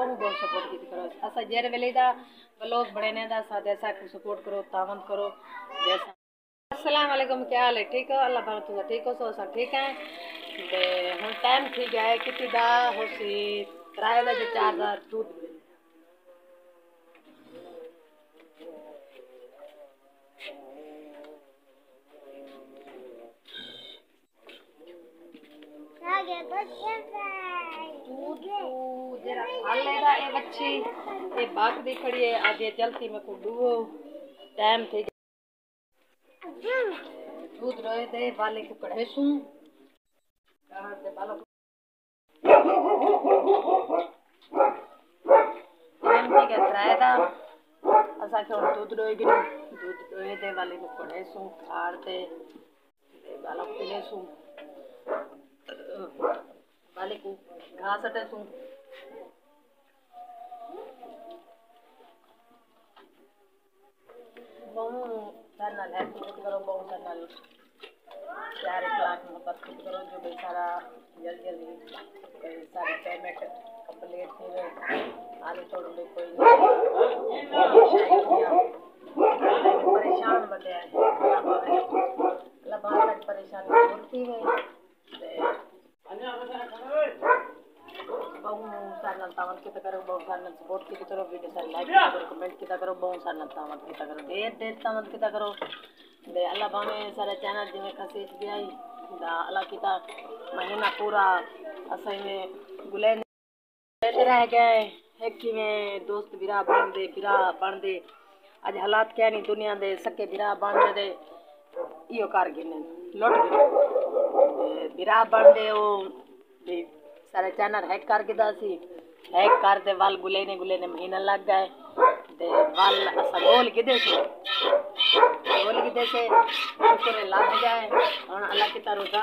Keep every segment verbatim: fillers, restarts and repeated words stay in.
बहु बहुत सपोर्ट की करो असा जेर वेले दा ब्लॉग बने दा सादे सा को सपोर्ट करो तावन करो जैसा। अस्सलाम वालेकुम, क्या हाल है? ठीक हो? अल्लाह पाक तुझा ठीक हो सो सब ठीक है। ते हुन टाइम ठीक है कितनी दा होसी त्रै बजे चार दा दूध ए बच्ची ये बाग दी खड़ी है आगे चलती में को दुओ टाइम थी दूध रोए दे वाले को कढ़े सू कहां से बालो टाइम थी के त्रायदा असा के दूध रोए गिन दूध रोए दे वाले को कढ़े सू खाड़ दे बालो पीले सू वाले को घास अटे सू बहु धरनल है कुछ करो बहु धरनल चार लाख मोहब्बत कुछ करो जो बेचारा जल्दी जल्दी सारी पेमेंट कंप्लीट थी गई आगे छोड़ दे कोई परेशान बने अल्लाह बहुत परेशानी दूर थी गई बहु सानल तावन की करो बहु सानल सपोर्ट की करो वीडियो सारी लाइक करो कमेंट की करो बहु सानल तावन की करो देर देर तावन की करो दे अल्लाह बामे सारे चैनल जिमे खसीस भी आई दा अल्लाह की ता महीना पूरा असई में गुले रह गए हेकी में दोस्त बिरा बन दे बिरा बन दे आज हालात क्या नहीं दुनिया दे सके बिरा बन दे इयो कर गिने लुट गए बिरा बन दे ओ सारे चैनल हैक कर के दासी हैक कर दे वाल गुले ने गुले ने महीना लग गए ते वाल असा गोल किदे से गोल किदे से शुक्र लग जाए और अल्लाह की तरफ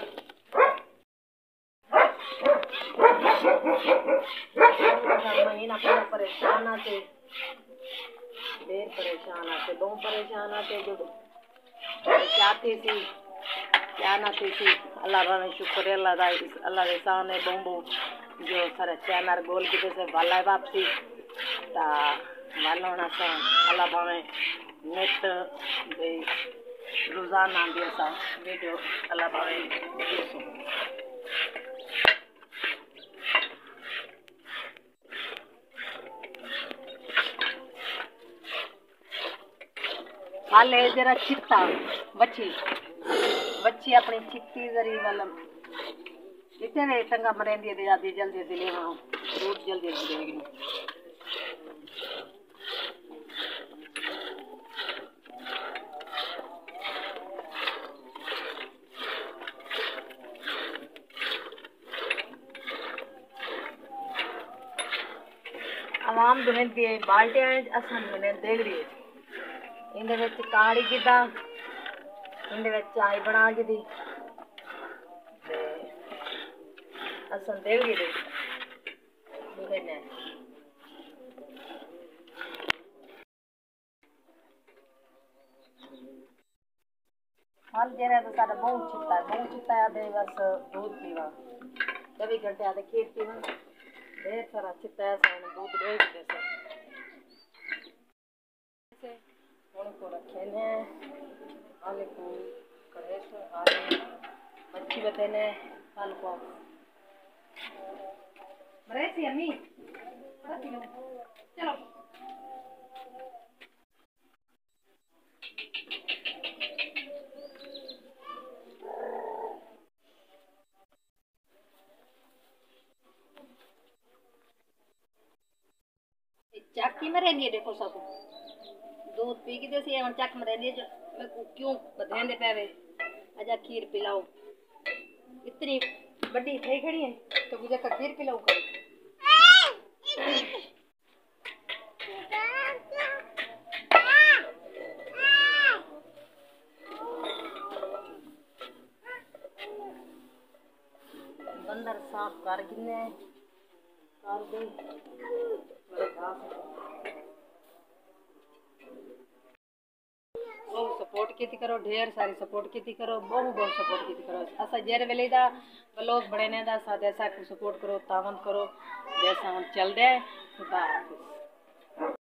महीना पूरा परेशान आते देर परेशान आते बहुत परेशान आते जो चाहती थी क्या ना थी थी अल्लाह भावे शुक्र अल्लाह दा अल्लाह के सामने बम्बू जो सारे चैनल गोल की से वाला वापसी ता वालोना सा अल्लाह भावे नेट दे रोजाना दिया सा वीडियो अल्लाह भावे देखो हाले जरा चित्ता बच्ची बच्ची अपनी चिट्टी जरी वाला इतने टंगा मरेंदी दे आदि जल्दी जल्दी हां दूध जल्दी जल्दी देगी आवाम दुनिया दी बाल्टियां असन ने देगड़ी इंदे विच काड़ी गिदा इंदे विच चाय बना के दी ते असन देगड़ी दे दुहे ने हाल जेरा तो सारा बहुत चित्ता बहुत चित्ता दे बस दूध पीवा चौबीस घंटे आधे खेत पीवा ढेर सारा चित्ता है सारा दूध दे दे से उनको रखे ने आले को करे सो आले बच्ची बतेने आल को मरे सी अम्मी चलो चाकी में रहनी है देखो सब दूध पी के जैसे हम चक में रहनी है मैं क्यों बधाने दे पावे आजा खीर पिलाओ इतनी बड़ी थे खड़ी है तो मुझे का खीर पिलाओ कर बंदर साफ कर गिने कर दे बड़े घास सपोर्ट की करो, ढेर सारी सपोर्ट की करो, बहुत बहुत सपोर्ट की करो। असा जेर वेले दा ब्लॉग बने दा साथ ऐसा सपोर्ट करो, तावन करो जैसा हम चल रहा है। खुदा